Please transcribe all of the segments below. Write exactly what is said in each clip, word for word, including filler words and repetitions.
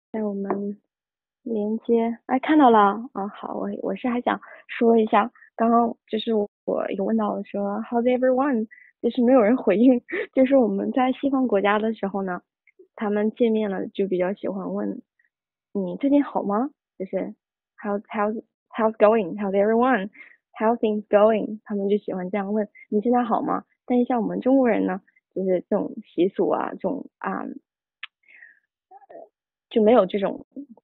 在我们连接，哎，看到了啊，好，我我是还想说一下，刚刚就是我我有问到说 How's everyone，就是没有人回应，就是我们在西方国家的时候呢，他们见面了就比较喜欢问你最近好吗？就是 How's how's how's going，How's everyone，How things going，他们就喜欢这样问你现在好吗？但是像我们中国人呢，就是这种习俗啊，这种啊。就没有这种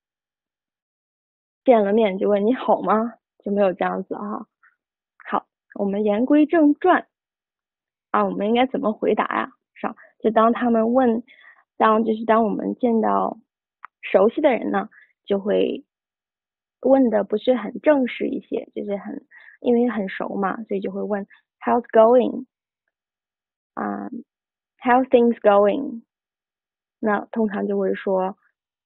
见了面就问你好吗？就没有这样子哈。好，我们言归正传啊，我们应该怎么回答呀？上就当他们问，当就是当我们见到熟悉的人呢，就会问的不是很正式一些，就是很因为很熟嘛，所以就会问 How's going 啊、um,，How things going？那通常就会说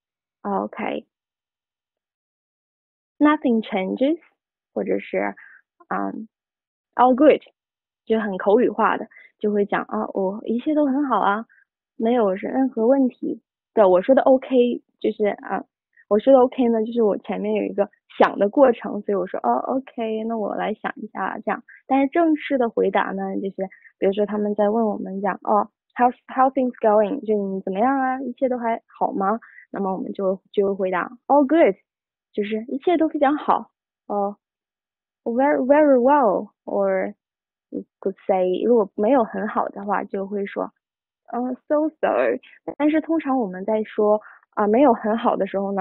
OK，nothing changes，或者是嗯、um, all good，就很口语化的，就会讲啊，我一切都很好啊，没有任何问题。对，我说的 OK 就是啊，我说的 OK 呢，就是我前面有一个想的过程，所以我说哦 OK，那我来想一下这样。但是正式的回答呢，就是比如说他们在问我们讲哦，how how things going，就你怎么样啊，一切都还好吗？那么我们就就会回答 all good，就是一切都非常好哦。Very very well, or you could say， 如果没有很好的话，就会说，嗯、uh, so sorry。但是通常我们在说啊、呃、没有很好的时候呢，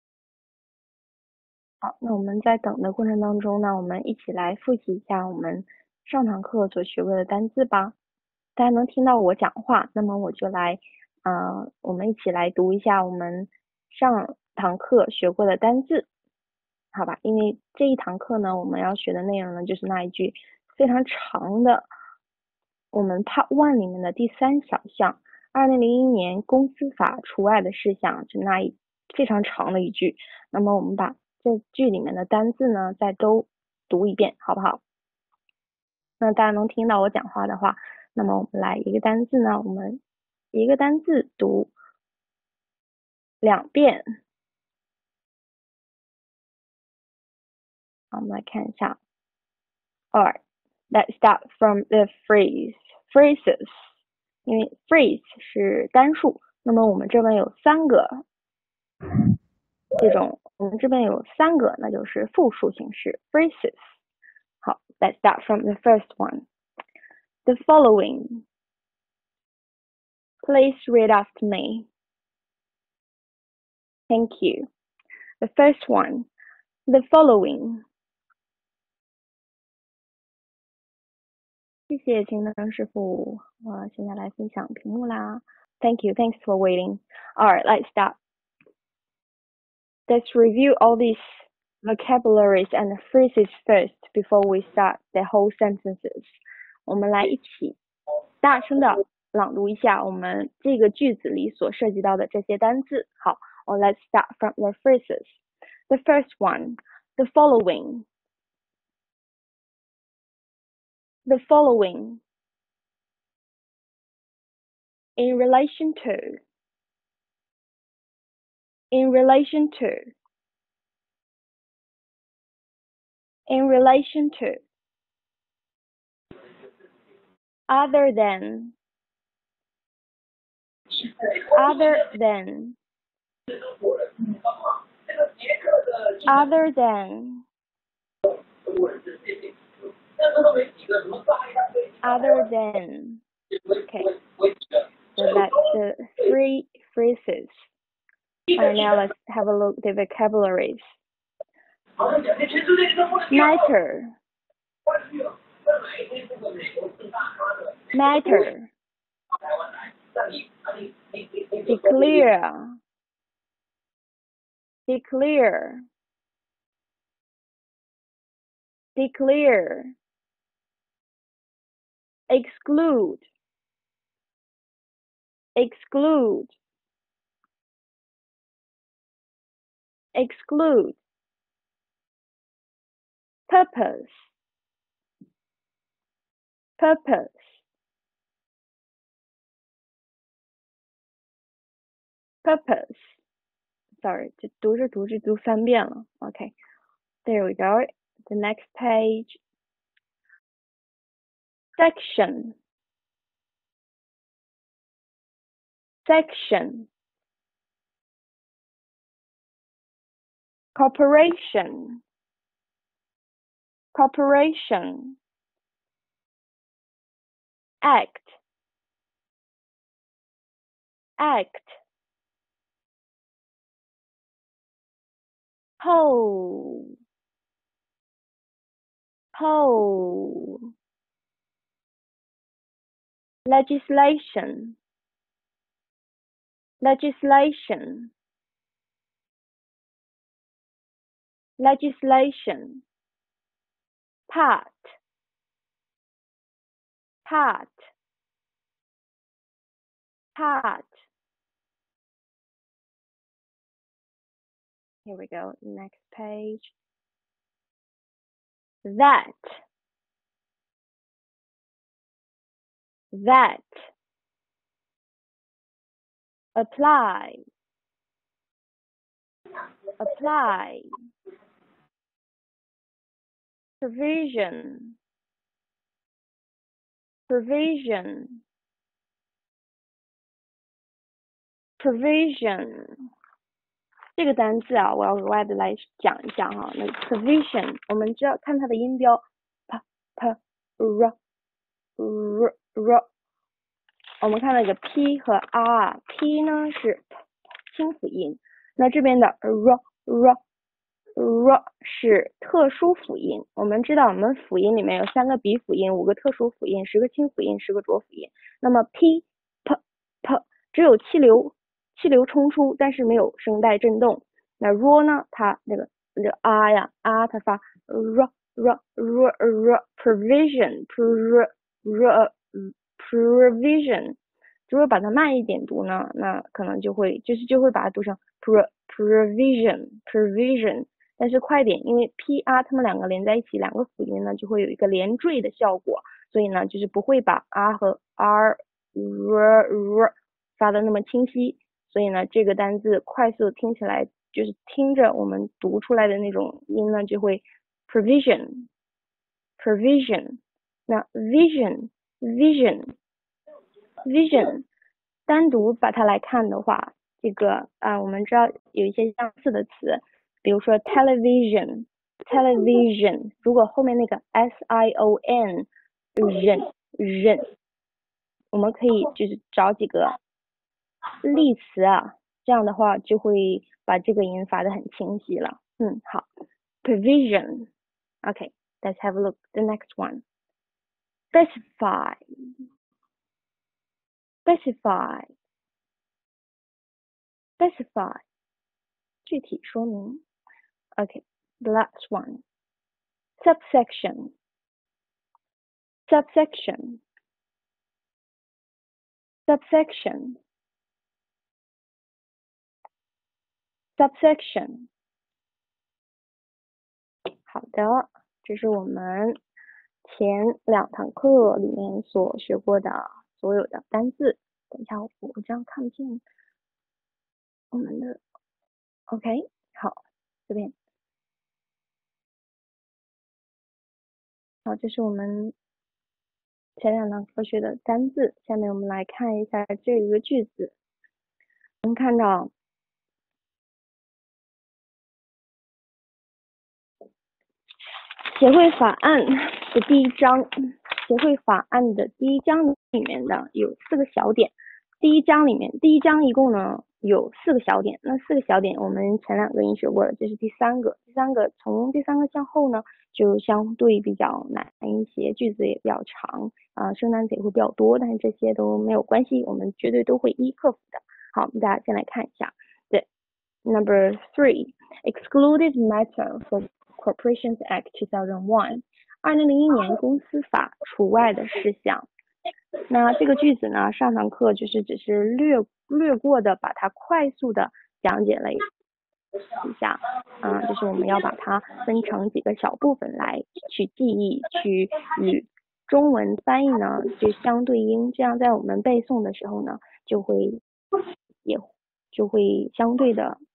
好，那我们在等的过程当中呢，我们一起来复习一下我们上堂课所学过的单词吧。大家能听到我讲话，那么我就来，呃，我们一起来读一下我们上堂课学过的单字。好吧，因为这一堂课呢，我们要学的内容呢，就是那一句非常长的，我们 Part One 里面的第三小项，二零零一年公司法除外的事项，就那一非常长的一句。那么我们把这句里面的单字呢，再都读一遍，好不好？那大家能听到我讲话的话，那么我们来一个单字呢，我们一个单字读两遍。好，我们来看一下。Alright, let's start from the phrase phrases. 因为 phrase 是单数，那么我们这边有三个这种，我们这边有三个，那就是复数形式 phrases。好，let's start from the first one. The following. Please read after me. Thank you. The first one. The following. 谢谢金灯师傅，我现在来分享屏幕啦。Thank you. Thanks for waiting. Alright, let's start. Let's review all these vocabularies and phrases first before we start the whole sentences. 我们来一起大声的朗读一下我们这个句子里所涉及到的这些单词。好， or let's start from the phrases. The first one, the following. The following. In relation to. In relation to. In relation to. Other than. Other than. Other than. Other than. Okay, so that's the three phrases. Alright, now let's have a look at the vocabularies. Matter. Matter. Declare. Declare. Declare. Exclude. Exclude. Exclude. Purpose. Purpose. Purpose. sorry， 就读着读着读三遍了。OK， there we go. The next page. Section. Section. Corporation. Corporation. Act. Act. Whole. Whole. Legislation. Legislation. Legislation. Part. Part. Part. Here we go. Next page. That. That. Apply. Apply. Provision. Provision. Provision. 这个单字啊，我要额外的来讲一下哈。那个 provision， 我们知道看它的音标 p p r r r， 我们看那个 p 和 r，p 呢是清辅音，那这边的 r r r 是特殊辅音。我们知道我们辅音里面有三个鼻辅音，五个特殊辅音，十个清辅音，十个浊辅音。那么 p p p 只有气流气流冲出，但是没有声带震动。那 r 呢，它那个这个 r 呀 r 它发 r r r r provision pr r provision。如果把它慢一点读呢，那可能就会就是就会把它读成 pro provision provision。但是快点，因为 p r 它们两个连在一起，两个辅音呢就会有一个连缀的效果，所以呢就是不会把 r 和 r r r 发的那么清晰，所以呢这个单字快速听起来就是听着我们读出来的那种音呢就会 provision provision。 那 vision vision vision 单独把它来看的话，这个啊我们知道有一些相似的词，比如说 television television， 如果后面那个 s i o n 人人，我们可以就是找几个例词啊，这样的话就会把这个音发得很清晰了。嗯，好 provision。 OK, let's have a look the next one. Specify specify specify 具体说明。 OK, the last one. Subsection subsection subsection subsection。 好的，这是我们前两堂课里面所学过的所有的单字。等一下我我这样看不见我们的 OK。 好，这边好，这是我们前两堂课学的单字。下面我们来看一下这个句子。我们看到协会法案的第一章，协会法案的第一章里面的有四个小点。第一章里面，第一章一共呢有四个小点，那四个小点我们前两个已经学过了，这是第三个。第三个从第三个向后呢，就相对比较难一些，句子也比较长啊、呃，生单词也会比较多，但是这些都没有关系，我们绝对都会一一克服的。好，大家先来看一下。对 ，Number three, excluded matter for Corporations Act two thousand one， 二零零一年公司法除外的事项。那这个句子呢，上堂课就是只是略略过的把它快速的讲解了一下，嗯、呃，就是我们要把它分成几个小部分来去记忆，去与中文翻译呢就相对应，这样在我们背诵的时候呢，就会也就会相对的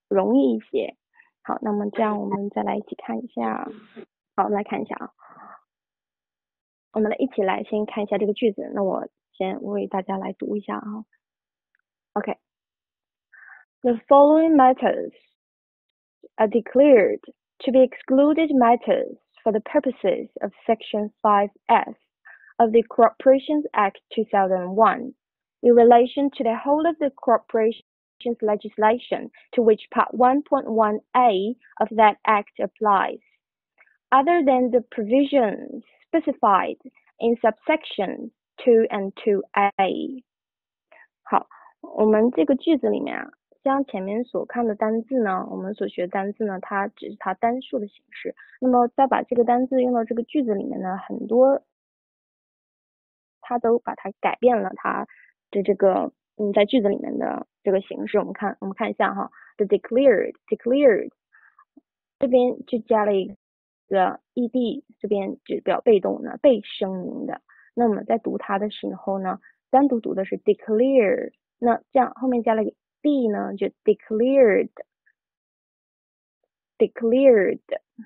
容易一些。好，那么这样我们再来一起看一下。好，我们来看一下啊。我们来一起来先看一下这个句子，那我先为大家来读一下啊。OK， The following matters are declared to be excluded matters for the purposes of Section five F of the Corporations Act two thousand one in relation to the whole of the corporation's legislation to which Part one point one A of that Act applies, other than the provisions specified in subsections two and two A。 好，我们这个句子里面啊，像前面所看的单字呢，我们所学的单字呢，它只是它单数的形式。那么再把这个单字用到这个句子里面呢，很多它都把它改变了它的这个嗯，在句子里面的这个形式。我们看我们看一下哈 ，the declared declared 这边就加了一个 ed， 这边就表被动的被声明的。那我们在读它的时候呢，单独读的是 declare， 那这样后面加了一个 d 呢，就 declared declared。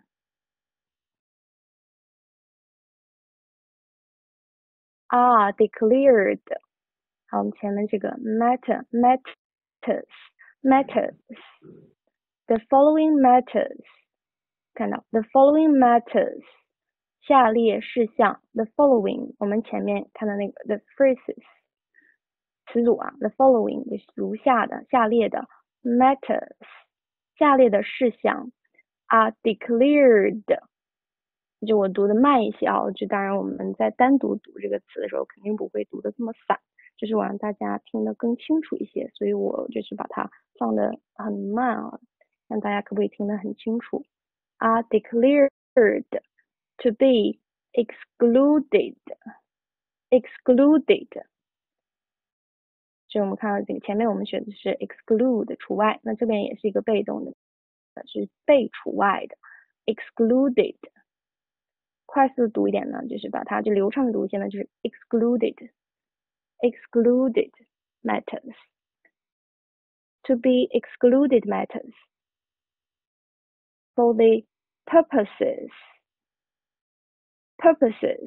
啊 declared。 好，我们前面这个 matter matters matters the following matters， 看到 the following matters 下列事项 the following， 我们前面看到那个 the phrases 词组啊 the following 就是如下的下列的 matters 下列的事项 are declared， 就我读的慢一些啊，就当然我们在单独读这个词的时候肯定不会读的这么散，就是我让大家听得更清楚一些，所以我就是把它放得很慢啊，让大家可不可以听得很清楚。 are declared to be excluded excluded， 所以我们看到这个前面我们学的是 exclude 除外，那这边也是一个被动的，是被除外的 excluded。 快速读一点呢，就是把它就流畅的读一些呢，就是 excluded excluded matters to be excluded matters for the purposes purposes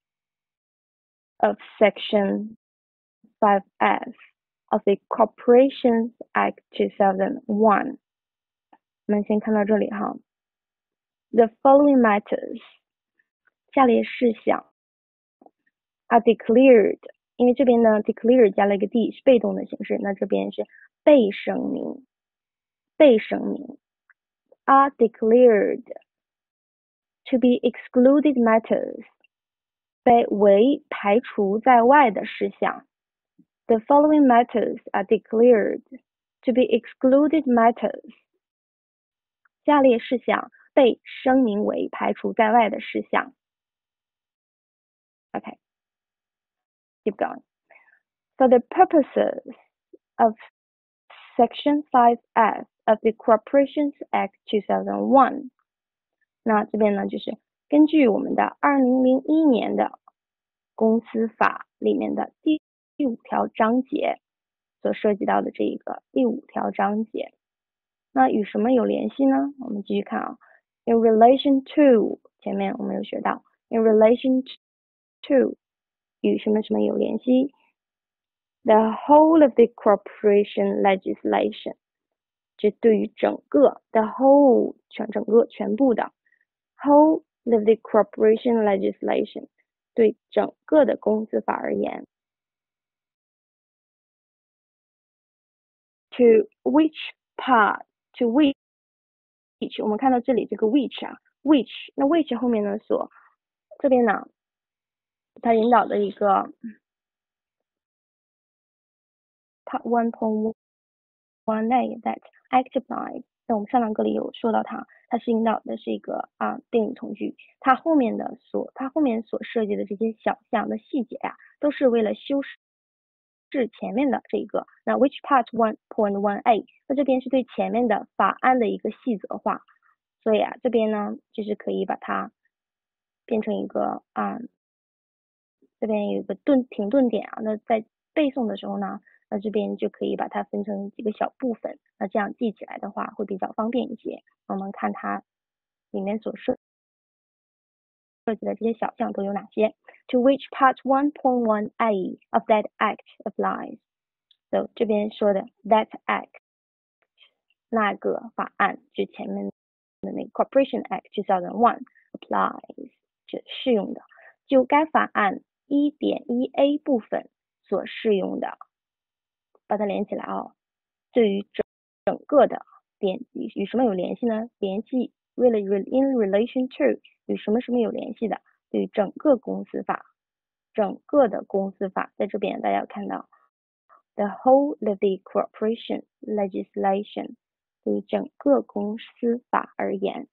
of Section five F of the Corporations Act two thousand one。 我们先看到这里哈 ，the following matters 下列事项 are declared， 因为这边呢 declare 加了一个 d 是被动的形式，那这边是被声明被声明 are declared to be excluded matters 被为排除在外的事项。 The following matters are declared to be excluded matters 下列事项被声明为排除在外的事项。 Okay, keep going. For the purposes of Section five F of the Corporations Act two thousand one， 那这边呢就是根据我们的二零零一年的公司法里面的第第五条章节所涉及到的这一个第五条章节，那与什么有联系呢？我们继续看啊 ，in relation to 前面我们有学到 in relation to 与什么什么有联系 ，the whole of the corporation legislation 这对于整个 the whole 全整个全部的 whole of the corporation legislation 对整个的公司法而言。To which part to which 我们看到这里这个 which 啊 which 那 which 后面呢所这边呢它引导的一个 part one point one A that act applies， 那我们上堂课里有说到它，它是引导的是一个啊定语从句，它后面的所它后面所涉及的这些小项的细节呀、啊，都是为了修饰是前面的这一个，那 which part one point one A， 那这边是对前面的法案的一个细则化，所以啊这边呢就是可以把它变成一个啊，这边有一个顿停顿点啊，那在背诵的时候呢， 那这边就可以把它分成几个小部分，那这样记起来的话会比较方便一些。我们看它里面所设设计的这些小项都有哪些 ？To which part one point one A of that act applies？ So 这边说的 that act 那个法案就前面的那个 Corporation Act two thousand one applies 是适用的，就该法案 一点一 A 部分所适用的，把它连起来哦。对于整整个的点与什么有联系呢？联系 really in relation to 与什么什么有联系的？对于整个公司法，整个的公司法在这边大家有看到 the whole of the corporation legislation 对于整个公司法而言。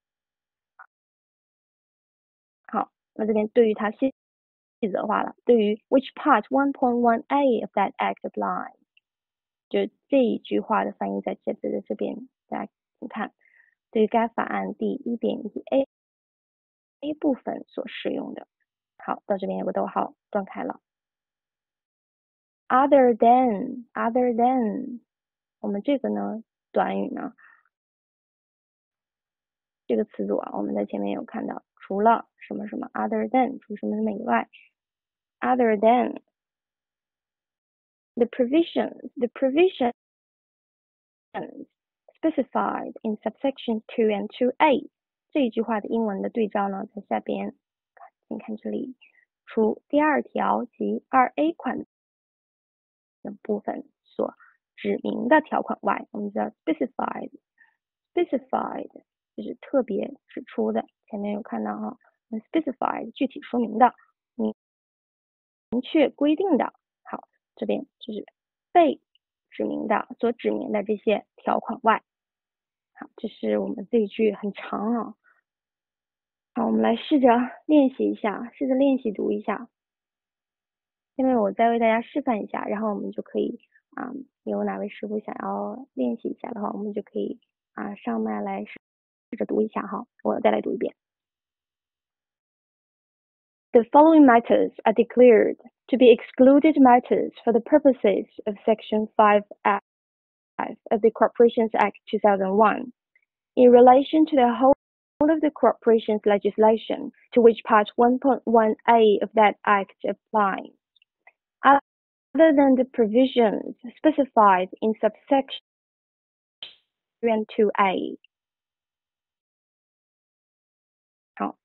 好，那这边对于它细细则化了，对于 which part one point one A of that act applies， 就这一句话的翻译在这边的这边，大家请看，对于该法案第 一点一 A A 部分所适用的。好，到这边有个逗号断开了。Other than, other than， 我们这个呢，短语呢，这个词组啊，我们在前面有看到，除了什么什么 other than， 除什么什么以外 ，other than the provisions, the provisions specified in subsection two and two A， 这一句话的英文的对照呢，在下边，请看这里，除第二条及二 A 款的部分所指明的条款外，我们叫 specified， specified 就是特别指出的，前面有看到哈 ，specified 具体说明的，明明确规定的，好，这边就是被指明的，所指明的这些条款外，好，这是我们这一句很长啊，好，我们来试着练习一下，试着练习读一下。下面我再为大家示范一下，然后我们就可以啊、嗯，有哪位师傅想要练习一下的话，我们就可以啊上麦来试着读一下哈。我再来读一遍。The following matters are declared to be excluded matters for the purposes of Section five F of the Corporations Act two thousand one, in relation to the whole of the corporations legislation to which Part one point one A of that Act applies, other than the provisions specified in subsection two A. 好，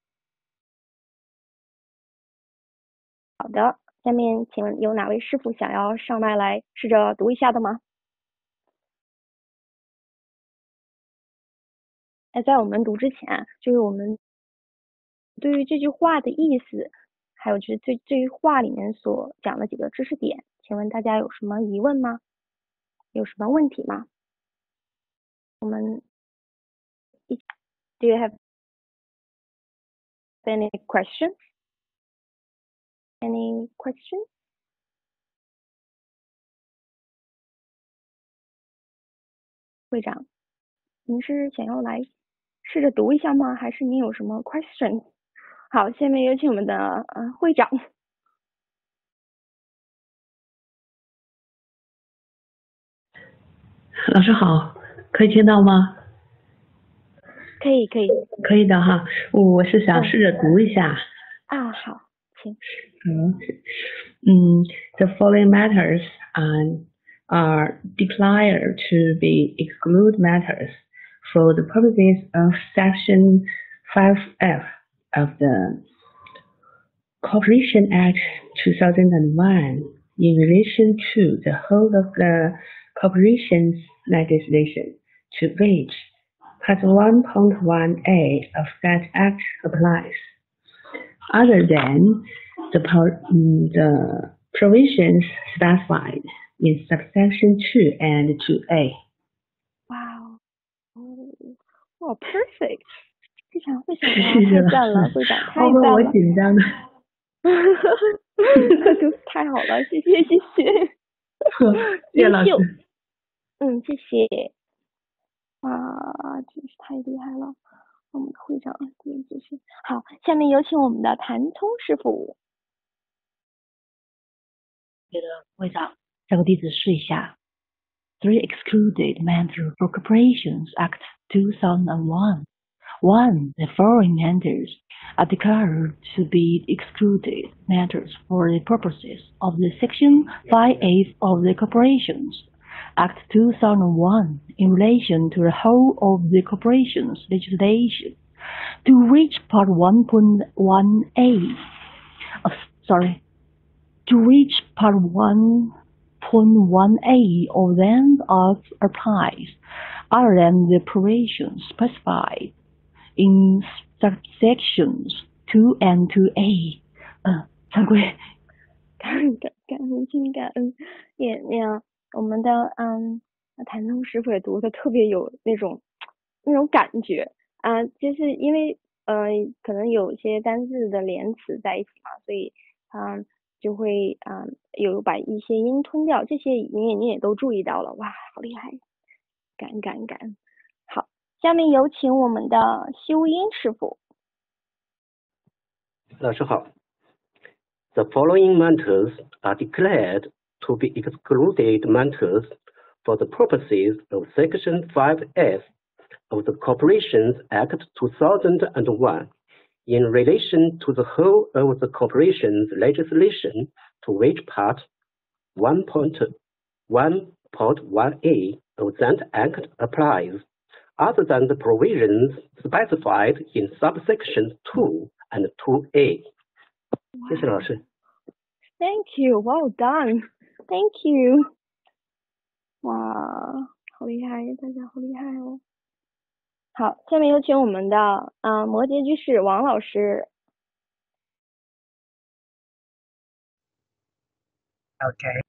好的，下面请问有哪位师傅想要上麦来试着读一下的吗？那在我们读之前，就是我们对于这句话的意思，还有就是这这句话里面所讲的几个知识点，请问大家有什么疑问吗？有什么问题吗？我们一起 Do you have any questions? Any questions? 会长，您是想要来试着读一下吗？还是您有什么 question？ 好，下面有请我们的呃会长。 老师好，可以听到吗？ 可以，可以， 可以的哈。我是想试着读一下。 嗯、啊，好，请。 嗯嗯 ，The following matters are are declared to be exclude matters for the purposes of Section five F of the Corporation Act two thousand one in relation to the whole of the corporation's legislation to which Part one point one A of that Act applies, other than the, the provisions specified in subsection two and two A. Wow, oh, perfect. 非常非常太赞了，会长太赞了。 我紧张的。 那就太好了，谢谢谢谢。 谢谢老师。 嗯，谢谢。啊，真是太厉害了，我们的会长简直是。好，下面有请我们的谭聪师傅。 这个会长， 找个例子试一下。Three excluded matters for corporations Act two thousand one. One, the following matters are declared to be excluded matters for the purposes of the Section five A of the Corporations Act two thousand one in relation to the whole of the corporation's legislation, to which Part one point one A, uh, sorry, to which Part one point one A of them applies, other than the provisions specified in subsections two and two A。嗯，常规。 感恩感感恩心感恩，也那样，我们的嗯，谭东师傅也读的特别有那种那种感觉啊、呃，就是因为呃，可能有些单字的连词在一起嘛，所以嗯、呃，就会嗯、呃、有把一些音吞掉，这些你也你也都注意到了，哇，好厉害，感恩感恩感恩。好，下面有请我们的修音师傅。 老师好。The following matters are declared to be excluded matters for the purposes of Section five F of the Corporations Act two thousand one in relation to the whole of the corporation's legislation, to which Part one point one A of that Act applies, other than the provisions specified in subsection two and two A. 谢谢老师。 Thank you, well done. Thank you. 哇，好厉害，大家好厉害哦。好，下面有请我们的呃摩羯居士王老师。 Okay.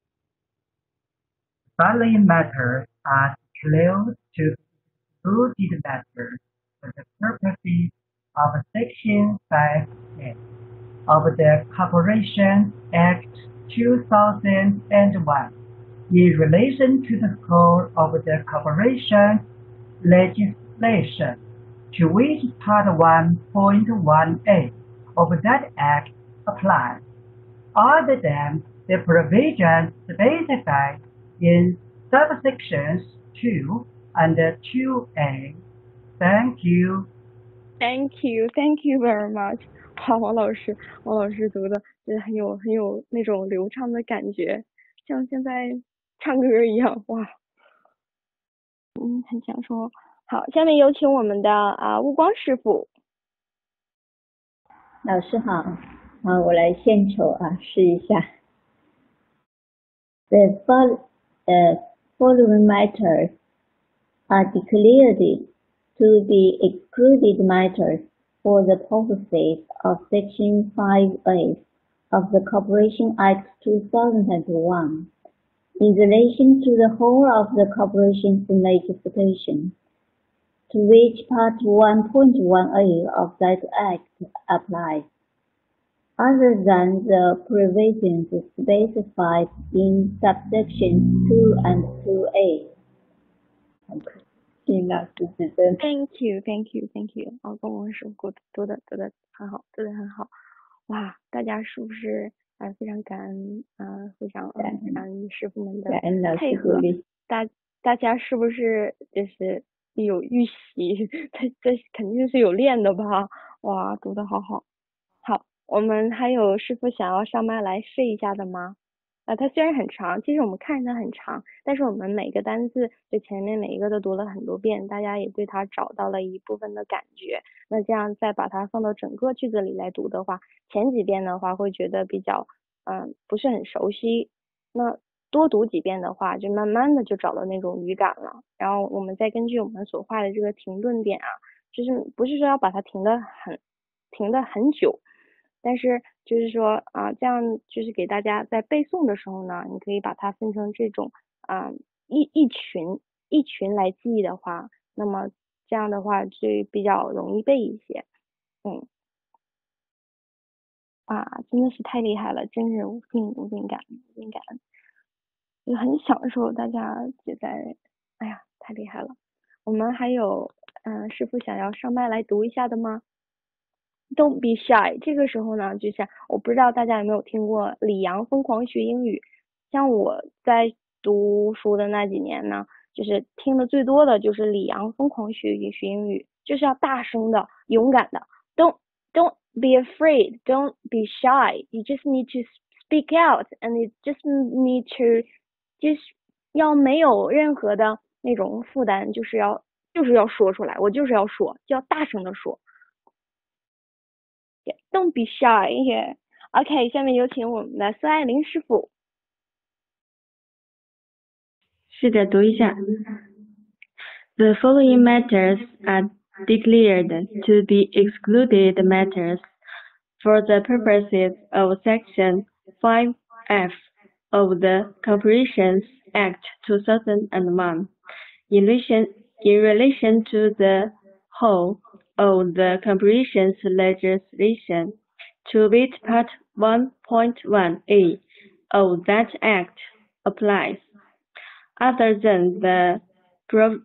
Following matters are declared to excluded matters for the purposes of Section five A of the Corporation Act two thousand one in relation to the whole of the corporation legislation, to which Part one point one A of that Act applies, other than the provisions specified in subsections two and two A. Thank you. Thank you, thank you very much. 好，王老师，王老师读的就是很有很有那种流畅的感觉，像现在唱歌一样，哇，嗯，很享受。好，下面有请我们的啊悟光师傅。 老师好，啊，我来献丑啊，试一下。The follow, uh, following matters are declared to be excluded matters for the purposes of Section five A of the Corporation Act two thousand one, in relation to the whole of the corporation's legislation, to which Part one point one A of that Act applies, other than the provisions specified in subsection two and two A. 请老师指正。 Thank you, thank you, thank you. 哦，跟我师傅读的读的很好，读的很好。哇，大家是不是啊、呃、非常感恩啊、呃，非常感恩师傅们的配合？大大家是不是就是有预习？这这肯定是有练的吧？哇，读的好好。好，我们还有师傅想要上麦来试一下的吗？啊，它虽然很长，其实我们看着它很长，但是我们每个单字就前面每一个都读了很多遍，大家也对它找到了一部分的感觉。那这样再把它放到整个句子里来读的话，前几遍的话会觉得比较嗯不是很熟悉，那多读几遍的话，就慢慢的就找到那种语感了。然后我们再根据我们所画的这个停顿点啊，就是不是说要把它停得很停得很久。但是就是说啊，这样就是给大家在背诵的时候呢，你可以把它分成这种啊一一群一群来记忆的话，那么这样的话就比较容易背一些。嗯，啊，真的是太厉害了，真是无尽无尽感恩无尽感恩，也很享受大家也在，哎呀，太厉害了。我们还有嗯、呃、师傅想要上麦来读一下的吗？Don't be shy。这个时候呢，就像我不知道大家有没有听过李阳疯狂学英语， 像我在读书的那几年呢，就是听的最多的就是李阳疯狂学语学英语，就是要大声的、勇敢的 ，don't don't be afraid, don't be shy, you just need to speak out, and you just need to just 要没有任何的那种负担，就是要就是要说出来，我就是要说，就要大声的说。Yeah, don't be shy here. OK， 下面有请我们的孙爱玲师傅。 试着读一下。The following matters are declared to be excluded matters for the purposes of Section five F of the Corporations Act two thousand one in relation, in relation to the whole of the corporation's legislation, to which Part one point one A of that Act applies, other than the prov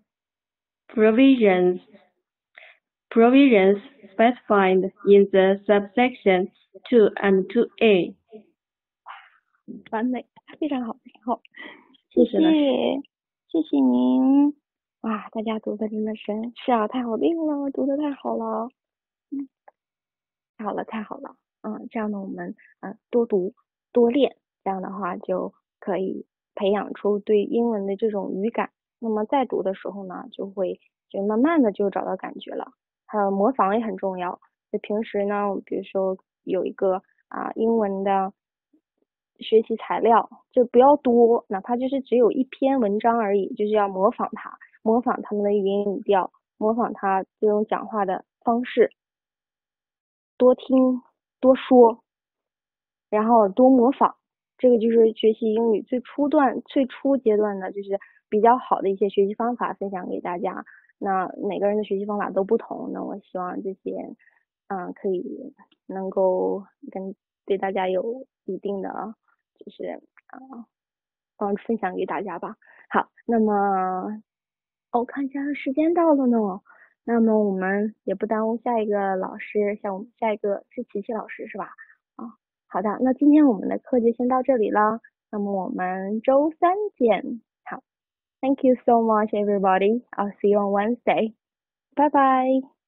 provisions provisions specified in the subsection two and two A。 完美，非常好，非常好，谢谢， 谢谢谢您。哇，大家读的真的是是啊，太好听了，读的太好了，嗯，太好了，太好了，嗯，这样呢，我们呃多读多练，这样的话就可以培养出对英文的这种语感。那么在读的时候呢，就会就慢慢的就找到感觉了。还有模仿也很重要。就平时呢，比如说有一个啊英文的学习材料，就不要多，哪怕就是只有一篇文章而已，就是要模仿它，模仿他们的语音语调，模仿他这种讲话的方式，多听多说，然后多模仿。这个就是学习英语最初段、最初阶段的，就是比较好的一些学习方法分享给大家。那每个人的学习方法都不同，那我希望这些，嗯，可以能够跟对大家有一定的，就是啊，帮助分享给大家吧。好，那么，哦，看一下时间到了呢，那么我们也不耽误下一个老师，像我们下一个是琪琪老师是吧？啊。好的，那今天我们的课就先到这里了，那么我们周三见。好 ，Thank you so much, everybody. I'll see you on Wednesday. Bye bye.